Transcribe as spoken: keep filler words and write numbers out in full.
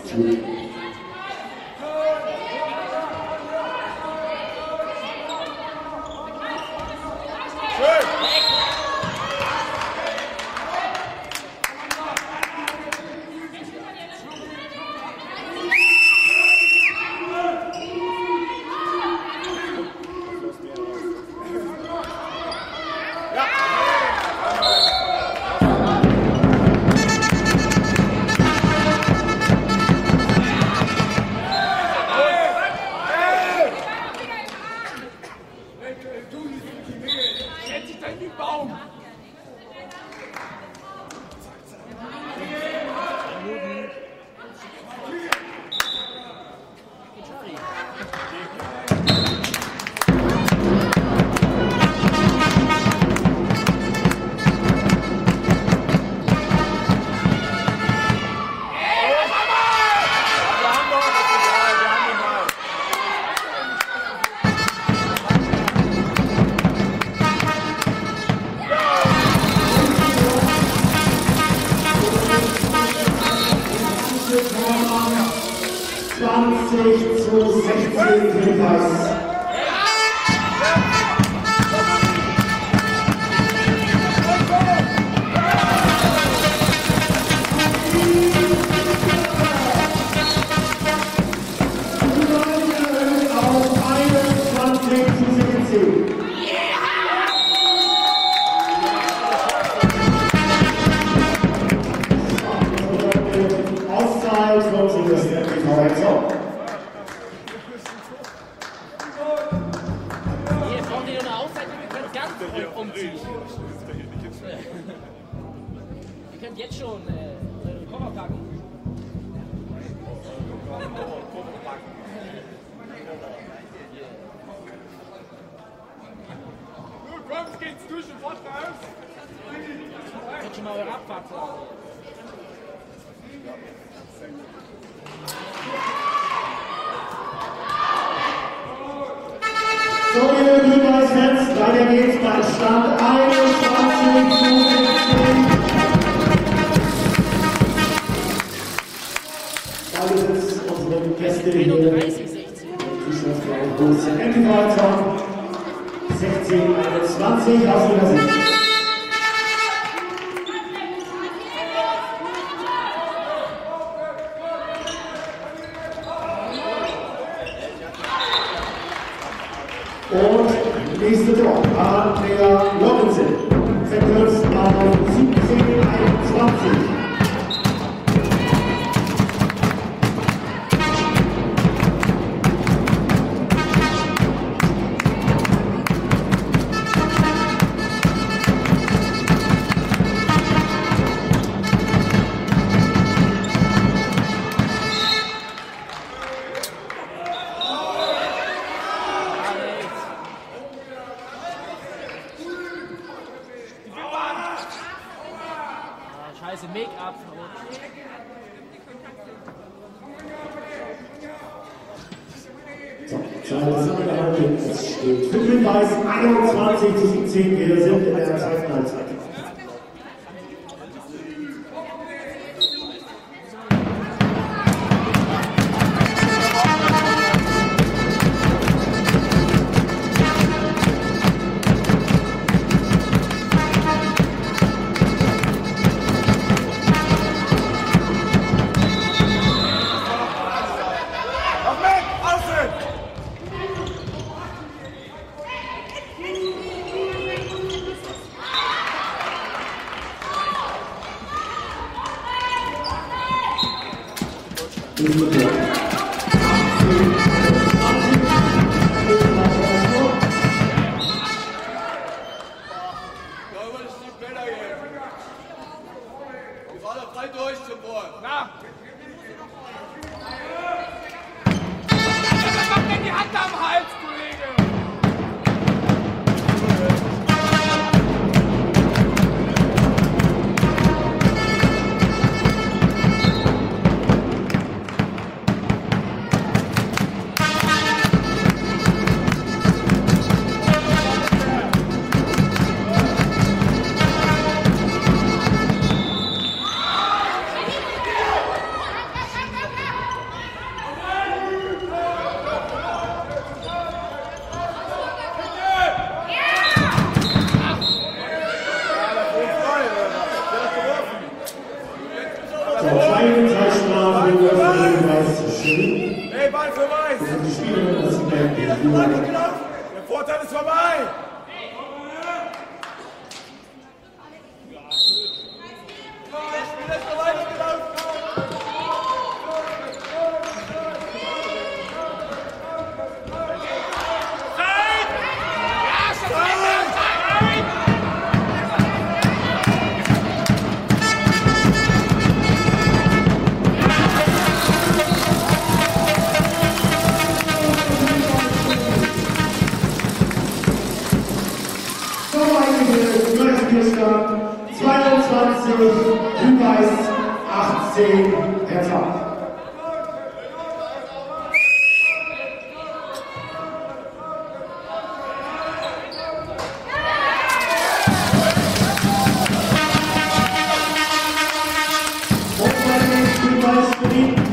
zwanzig zu sechzehn Hinweis. Auf einundzwanzig zu sechzehn. Auszeit von Silvester T V Exo. Hier braucht ihr eine Auszeit, ihr könnt ganz ruhig umziehen. Ihr könnt jetzt schon äh, eure Koffer packen. Komm, geht's durch und fort raus. Ihr könnt schon mal eure Abfahrt sagen. So, liebe Hinweis-Fans, weiter geht's bei Stand einundzwanzig zu sechzehn. Beide sind unsere Gäste hier. einunddreißig sechzehn. sechzehn einundzwanzig aus ihrer Sicht. Und nächste Tor, Andrea Robinson, verkürzt auf siebzehn einundzwanzig. Scheiße, Make-up. Es steht fünf Hinweis, einundzwanzig zu siebzehn. Wir sind in der zweiten Halbzeit. Zeitstrafe für den Weiß zu schön. Hey, Ball für Weiß! Und die Spielerin das Der Vorteil ist vorbei! Der Spieler ist noch weitergelaufen! zweiundzwanzig, Grün-Weiß achtzehn, Hertha. Grün-Weiß